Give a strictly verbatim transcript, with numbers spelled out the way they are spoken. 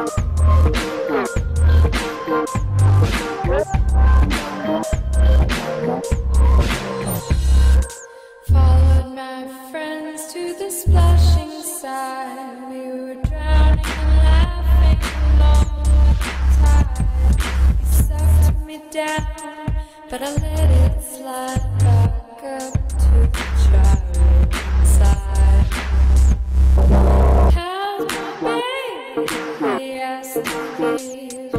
Followed my friends to the splashing side. We were drowning and laughing along the tide. It sucked me down, but I let it slide back up to the giant side. How's my baby? He asked me.